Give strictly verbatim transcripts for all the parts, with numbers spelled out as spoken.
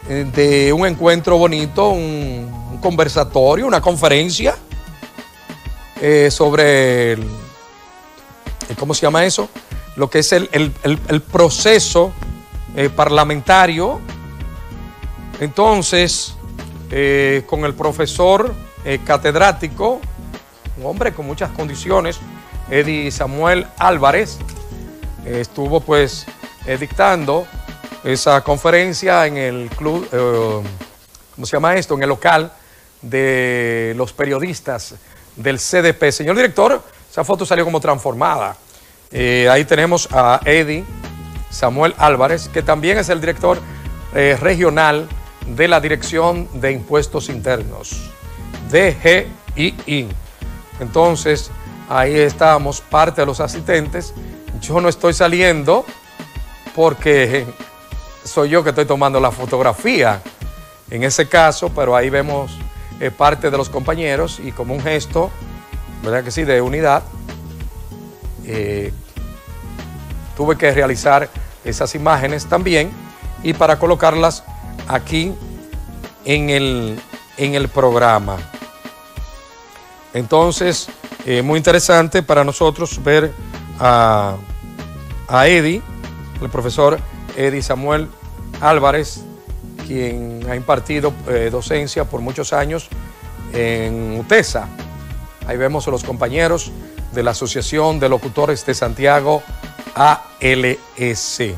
de un encuentro bonito, un, un conversatorio, una conferencia eh, sobre el, ¿cómo se llama eso? Lo que es el, el, el, el proceso eh, parlamentario. Entonces, eh, con el profesor eh, catedrático, un hombre con muchas condiciones, Eddie Samuel Álvarez, eh, estuvo pues eh, dictando esa conferencia en el club, eh, ¿cómo se llama esto? En el local de los periodistas del C D P. Señor director, esa foto salió como transformada. Eh, ahí tenemos a Eddie Samuel Álvarez, que también es el director eh, regional de la Dirección de Impuestos Internos, D G I I. Entonces, ahí estamos, parte de los asistentes. Yo no estoy saliendo porque soy yo que estoy tomando la fotografía en ese caso, pero ahí vemos eh, parte de los compañeros y como un gesto, ¿verdad que sí?, de unidad, eh, tuve que realizar esas imágenes también y para colocarlas aquí en el, en el programa. Entonces, eh, muy interesante para nosotros ver a, a Eddie, el profesor Eddie Samuel Álvarez, quien ha impartido eh, docencia por muchos años en UTESA. Ahí vemos a los compañeros de la Asociación de Locutores de Santiago, A L S.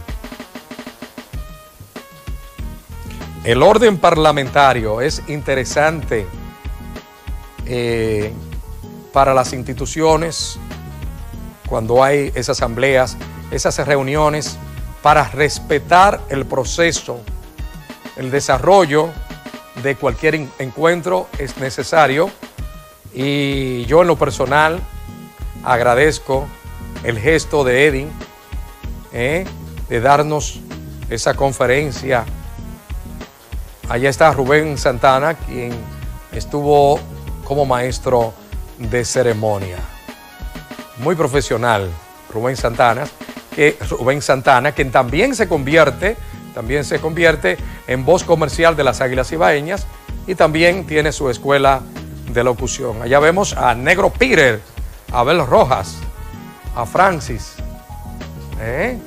El orden parlamentario es interesante eh, para las instituciones cuando hay esas asambleas, esas reuniones, para respetar el proceso, el desarrollo de cualquier encuentro es necesario. Y yo en lo personal agradezco el gesto de Eddie eh, de darnos esa conferencia. Allá está Rubén Santana, quien estuvo como maestro de ceremonia. Muy profesional, Rubén Santana, que, Rubén Santana, quien también se convierte, también se convierte en voz comercial de las Águilas Ibaeñas y también tiene su escuela de locución. Allá vemos a Negro Peter, a Abel Rojas, a Francis. ¿Eh?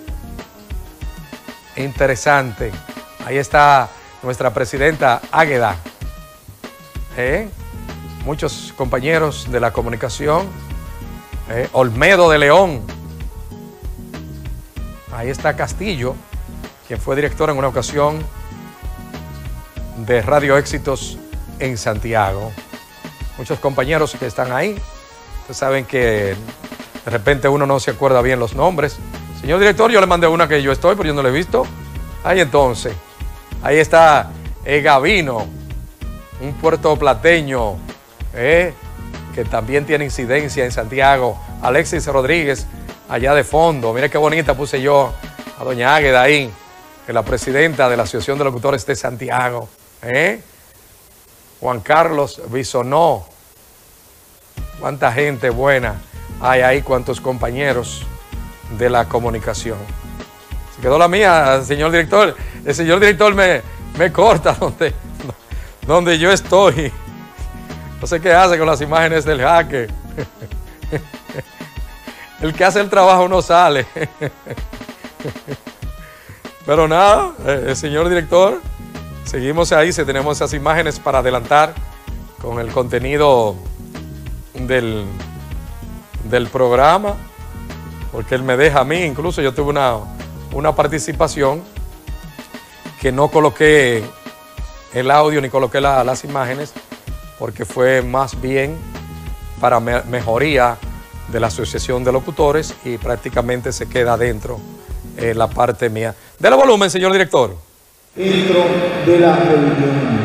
Interesante. Ahí está nuestra presidenta Águeda. ¿Eh? Muchos compañeros de la comunicación. ¿Eh? Olmedo de León. Ahí está Castillo, quien fue director en una ocasión de Radio Éxitos en Santiago. Muchos compañeros que están ahí. Ustedes saben que de repente uno no se acuerda bien los nombres. Señor director, yo le mandé una que yo estoy, pero yo no la he visto. Ahí entonces, ahí está eh, Gavino, un puertoplateño eh, que también tiene incidencia en Santiago. Alexis Rodríguez, allá de fondo. Mire qué bonita puse yo a doña Águeda ahí, que es la presidenta de la Asociación de Locutores de Santiago. ¿Eh? Juan Carlos Bisonó. Cuánta gente buena hay ahí, cuántos compañeros de la comunicación. Se quedó la mía, señor director. El señor director me, me corta donde, donde yo estoy. No sé qué hace con las imágenes del jaque. El que hace el trabajo no sale. Pero nada, el señor director, seguimos ahí, si tenemos esas imágenes para adelantar con el contenido del, del programa, porque él me deja a mí. Incluso yo tuve una, una participación que no coloqué el audio ni coloqué la, las imágenes, porque fue más bien para me, mejoría de la Asociación de Locutores y prácticamente se queda dentro eh, la parte mía. Dele volumen, señor director. Dentro de las reuniones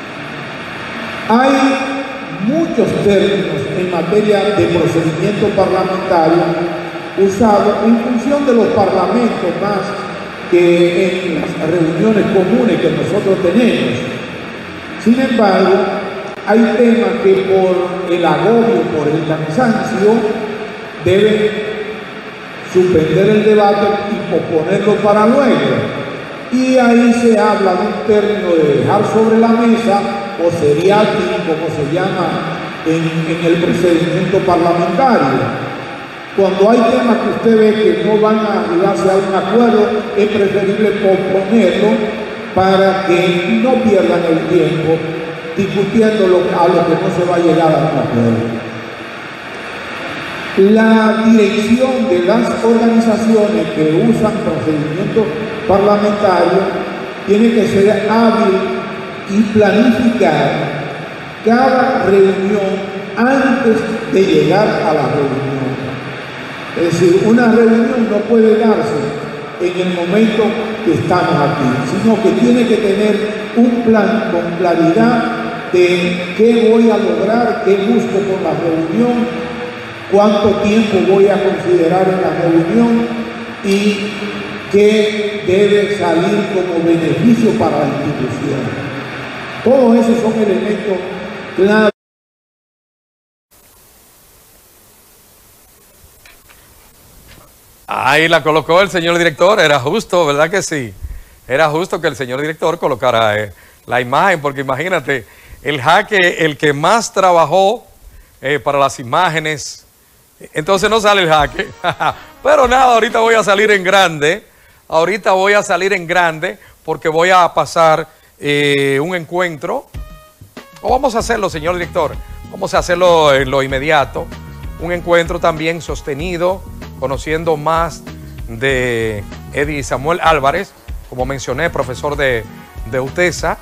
hay muchos términos en materia de procedimiento parlamentario usados en función de los parlamentos más que en las reuniones comunes que nosotros tenemos. Sin embargo, hay temas que por el agobio, por el cansancio, deben suspender el debate y posponerlo para luego. y ahí se habla de un término de dejar sobre la mesa, o seriatim, como se llama en, en el procedimiento parlamentario. Cuando hay temas que usted ve que no van a llegarse a un acuerdo, es preferible posponerlo para que no pierdan el tiempo discutiendo a lo que no se va a llegar a un acuerdo. La dirección de las organizaciones que usan procedimientos parlamentarios tiene que ser hábil y planificar cada reunión antes de llegar a la reunión. Es decir, una reunión no puede darse en el momento que estamos aquí, sino que tiene que tener un plan con claridad de qué voy a lograr, qué busco con la reunión, cuánto tiempo voy a considerar en la reunión y qué debe salir como beneficio para la institución. Todos esos son elementos clave. Ahí la colocó el señor director, era justo, ¿verdad que sí? Era justo que el señor director colocara eh, la imagen, porque imagínate, el jaque, el que más trabajó eh, para las imágenes, entonces no sale el jaque. Pero nada, ahorita voy a salir en grande, ahorita voy a salir en grande, porque voy a pasar eh, un encuentro, o vamos a hacerlo, señor director, vamos a hacerlo en lo inmediato, un encuentro también sostenido, conociendo más de Eddie Samuel Álvarez, como mencioné, profesor de, de UTESA,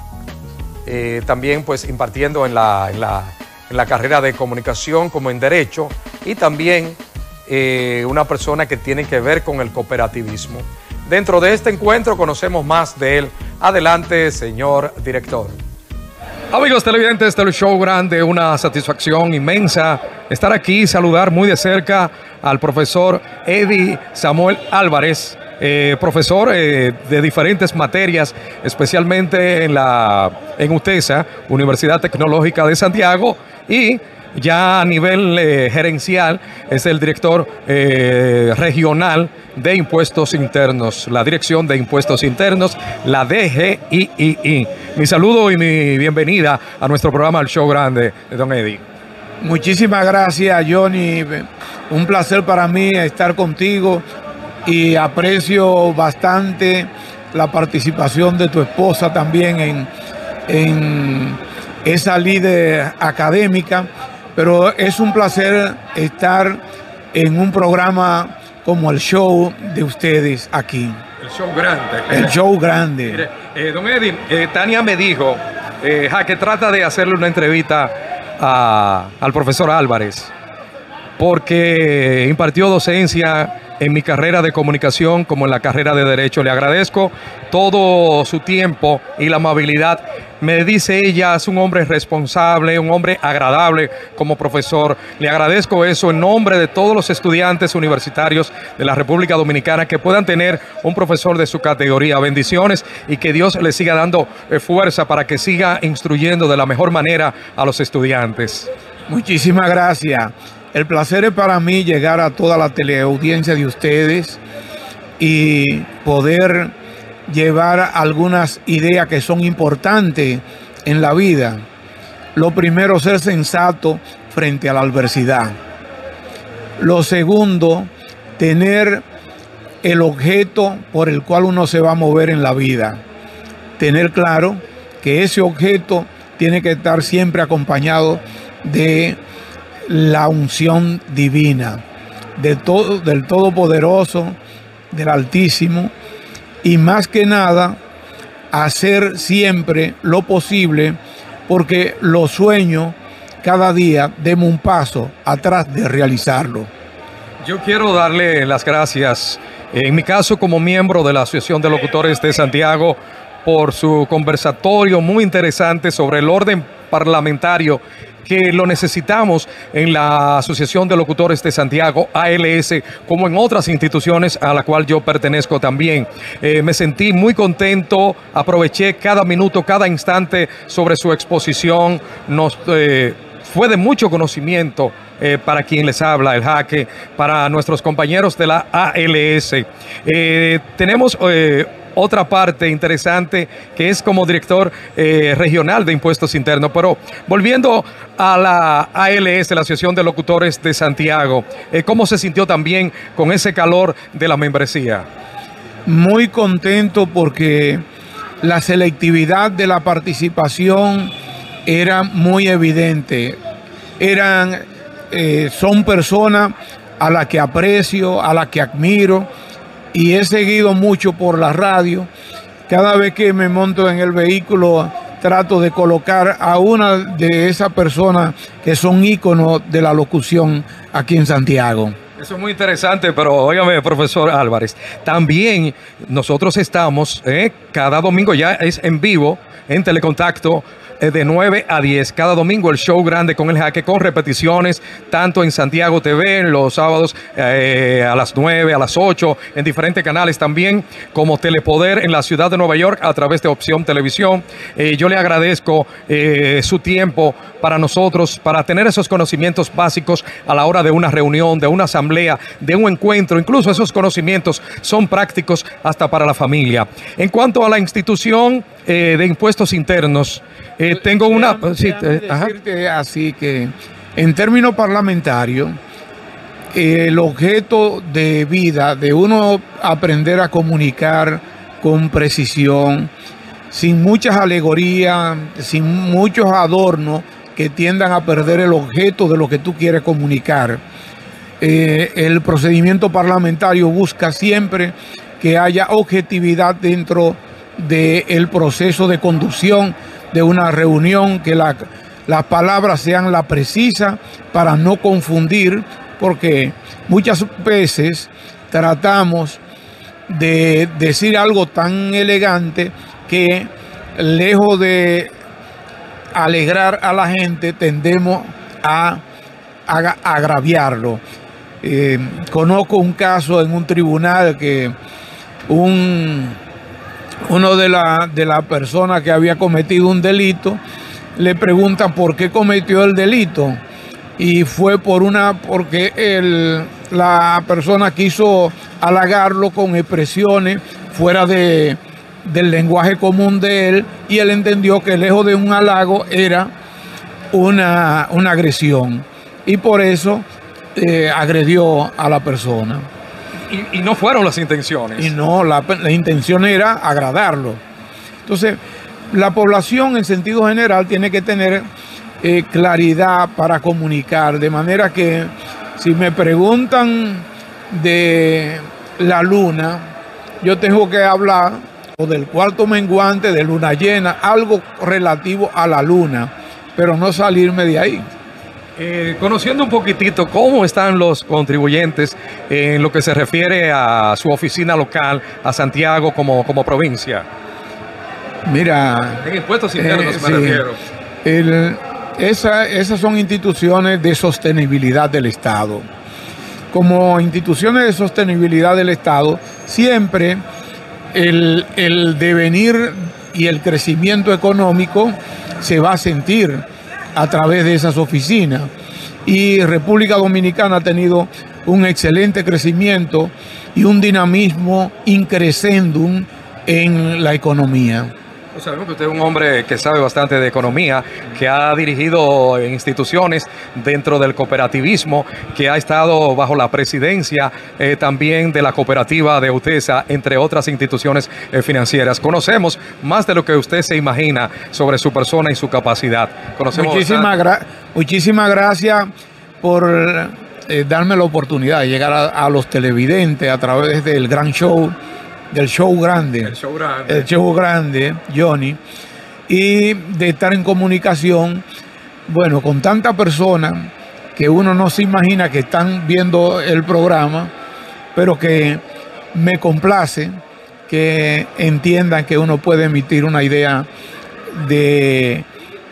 eh, también pues impartiendo en la, en, la, en la carrera de comunicación como en Derecho, y también eh, una persona que tiene que ver con el cooperativismo. Dentro de este encuentro conocemos más de él. Adelante, señor director. Amigos televidentes del Show Grande, una satisfacción inmensa estar aquí y saludar muy de cerca al profesor Eddie Samuel Álvarez, eh, profesor eh, de diferentes materias, especialmente en la en UTESA, Universidad Tecnológica de Santiago, y ya a nivel eh, gerencial es el director eh, regional de Impuestos Internos, la Dirección de Impuestos Internos, la D G I I I. Mi saludo y mi bienvenida a nuestro programa El Show Grande, don Eddie. Muchísimas gracias, Johnny. Un placer para mí estar contigo y aprecio bastante la participación de tu esposa también en, en esa líder académica, pero es un placer estar en un programa como el show de ustedes aquí. El Show Grande. El Show Grande. Mire, eh, don Eddie, eh, Tania me dijo eh, ja, que trata de hacerle una entrevista a, al profesor Álvarez, porque impartió docencia en mi carrera de comunicación como en la carrera de Derecho. Le agradezco todo su tiempo y la amabilidad. Me dice ella, es un hombre responsable, un hombre agradable como profesor. Le agradezco eso en nombre de todos los estudiantes universitarios de la República Dominicana, que puedan tener un profesor de su categoría. Bendiciones y que Dios le siga dando eh, fuerza para que siga instruyendo de la mejor manera a los estudiantes. Muchísimas gracias. El placer es para mí llegar a toda la teleaudiencia de ustedes y poder llevar algunas ideas que son importantes en la vida. Lo primero, ser sensato frente a la adversidad. Lo segundo, tener el objeto por el cual uno se va a mover en la vida. Tener claro que ese objeto tiene que estar siempre acompañado de la unción divina, de todo, del Todopoderoso, del Altísimo, y más que nada, hacer siempre lo posible, porque los sueños cada día demos un paso atrás de realizarlo. Yo quiero darle las gracias, en mi caso como miembro de la Asociación de Locutores de Santiago, por su conversatorio muy interesante sobre el orden parlamentario, que lo necesitamos en la Asociación de Locutores de Santiago, A L S, como en otras instituciones a la cual yo pertenezco también. Eh, me sentí muy contento, aproveché cada minuto, cada instante sobre su exposición. Nos eh, fue de mucho conocimiento eh, para quien les habla, el jaque, para nuestros compañeros de la A L S. Eh, tenemos... Eh, otra parte interesante que es como director eh, regional de impuestos internos. Pero volviendo a la A L S, la Asociación de Locutores de Santiago, eh, ¿cómo se sintió también con ese calor de la membresía? Muy contento porque la selectividad de la participación era muy evidente. Eran, eh, son personas a las que aprecio, a las que admiro, y he seguido mucho por la radio. Cada vez que me monto en el vehículo trato de colocar a una de esas personas que son íconos de la locución aquí en Santiago. Eso es muy interesante, pero óigame, profesor Álvarez, también nosotros estamos, eh, cada domingo ya es en vivo, en Telecontacto, eh, de nueve a diez, cada domingo el show grande con el Jaque, con repeticiones, tanto en Santiago T V, los sábados eh, a las nueve, a las ocho, en diferentes canales también, como Telepoder en la ciudad de Nueva York, a través de Opción Televisión. Eh, yo le agradezco eh, su tiempo para nosotros, para tener esos conocimientos básicos a la hora de una reunión, de una asamblea, de un encuentro. Incluso esos conocimientos son prácticos hasta para la familia. En cuanto a la institución eh, de impuestos internos, eh, tengo una... Déjame, sí, déjame eh, ajá. decirte así que en términos parlamentarios, eh, el objeto de vida de uno aprender a comunicar con precisión, sin muchas alegorías, sin muchos adornos que tiendan a perder el objeto de lo que tú quieres comunicar. Eh, el procedimiento parlamentario busca siempre que haya objetividad dentro del proceso de conducción de una reunión, que la, las palabras sean las precisas para no confundir, porque muchas veces tratamos de decir algo tan elegante que, lejos de alegrar a la gente, tendemos a, a, a agraviarlo. Eh, conozco un caso en un tribunal que un, uno de las de la personas que había cometido un delito le preguntan por qué cometió el delito, y fue por una porque el, la persona quiso halagarlo con expresiones fuera de del lenguaje común de él, y él entendió que lejos de un halago era una, una agresión, y por eso eh, agredió a la persona. Y, y no fueron las intenciones. Y no, la, la intención era agradarlo. Entonces, la población en sentido general tiene que tener eh, claridad para comunicar, de manera que si me preguntan de la luna, yo tengo que hablar o del cuarto menguante, de luna llena, algo relativo a la luna, pero no salirme de ahí. Eh, conociendo un poquitito cómo están los contribuyentes en lo que se refiere a su oficina local, a Santiago como, como provincia. Mira, en impuestos internos eh, me sí, refiero. El, esa, esas son instituciones de sostenibilidad del Estado. Como instituciones de sostenibilidad del Estado, siempre el, el devenir y el crecimiento económico se va a sentir a través de esas oficinas. Y República Dominicana ha tenido un excelente crecimiento y un dinamismo increscendum en la economía. Sabemos que usted es un hombre que sabe bastante de economía, que ha dirigido instituciones dentro del cooperativismo, que ha estado bajo la presidencia eh, también de la cooperativa de UTESA, entre otras instituciones eh, financieras. Conocemos más de lo que usted se imagina sobre su persona y su capacidad. Conocemos muchísimas, gra muchísimas gracias por eh, darme la oportunidad de llegar a, a los televidentes a través del gran show. Del show grande, el show grande, el show grande, Johnny, y de estar en comunicación, bueno, con tantas personas que uno no se imagina que están viendo el programa, pero que me complace que entiendan que uno puede emitir una idea de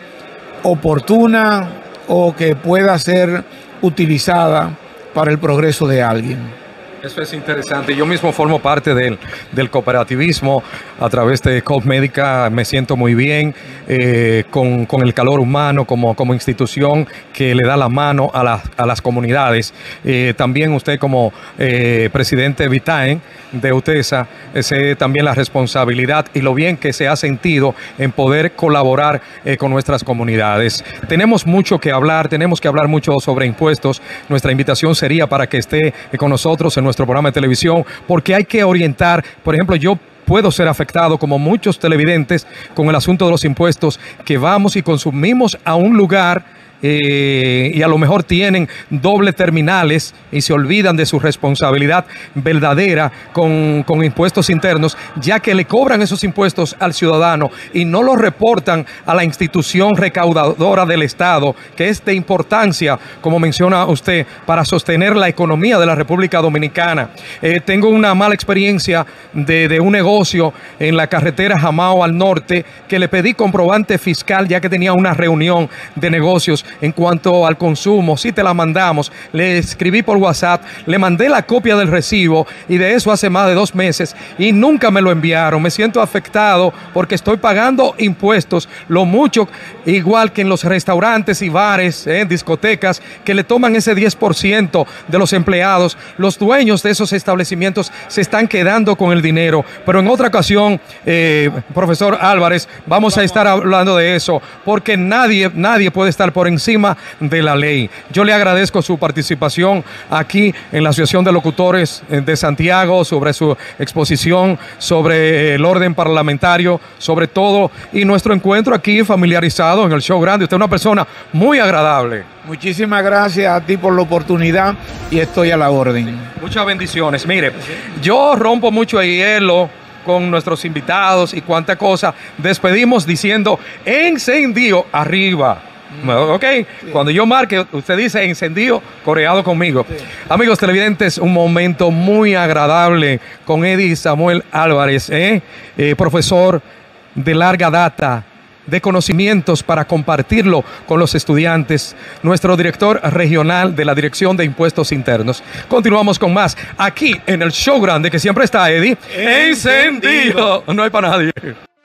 oportuna o que pueda ser utilizada para el progreso de alguien. Eso es interesante. Yo mismo formo parte del, del cooperativismo a través de Coop Médica. Me siento muy bien eh, con, con el calor humano como, como institución que le da la mano a, la, a las comunidades. Eh, también usted como eh, presidente Vitaen de UTESA, eh, sé también la responsabilidad y lo bien que se ha sentido en poder colaborar eh, con nuestras comunidades. Tenemos mucho que hablar, tenemos que hablar mucho sobre impuestos. Nuestra invitación sería para que esté eh, con nosotros en nuestro programa de televisión, porque hay que orientar. Por ejemplo, yo puedo ser afectado, como muchos televidentes, con el asunto de los impuestos, que vamos y consumimos a un lugar Eh, y a lo mejor tienen doble terminales y se olvidan de su responsabilidad verdadera con, con impuestos internos, ya que le cobran esos impuestos al ciudadano y no los reportan a la institución recaudadora del Estado, que es de importancia, como menciona usted, para sostener la economía de la República Dominicana. Eh, tengo una mala experiencia de, de un negocio en la carretera Jamao al norte, que le pedí comprobante fiscal ya que tenía una reunión de negocios en cuanto al consumo. Si te la mandamos, le escribí por WhatsApp, le mandé la copia del recibo y de eso hace más de dos meses y nunca me lo enviaron. Me siento afectado porque estoy pagando impuestos, lo mucho, igual que en los restaurantes y bares, eh, discotecas, que le toman ese diez por ciento de los empleados. Los dueños de esos establecimientos se están quedando con el dinero. Pero en otra ocasión, eh, profesor Álvarez, vamos a estar hablando de eso, porque nadie, nadie puede estar por encima encima de la ley. Yo le agradezco su participación aquí en la Asociación de Locutores de Santiago, sobre su exposición, sobre el orden parlamentario, sobre todo, y nuestro encuentro aquí familiarizado en el show grande. Usted es una persona muy agradable. Muchísimas gracias a ti por la oportunidad y estoy a la orden. Muchas bendiciones. Mire, yo rompo mucho el hielo con nuestros invitados y cuánta cosa. Despedimos diciendo encendido arriba. Ok, sí. Cuando yo marque, usted dice encendido, coreado conmigo. Sí. Amigos televidentes, un momento muy agradable con Eddie Samuel Álvarez, ¿eh? Eh, profesor de larga data, de conocimientos para compartirlo con los estudiantes, nuestro director regional de la Dirección de Impuestos Internos. Continuamos con más aquí en el show grande que siempre está Eddie. Encendido. No hay para nadie.